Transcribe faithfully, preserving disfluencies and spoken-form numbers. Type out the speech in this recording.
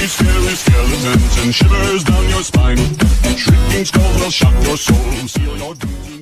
Scary, scary skeletons and shivers down your spine. Shrieking skulls will shock your soul, seal your doom.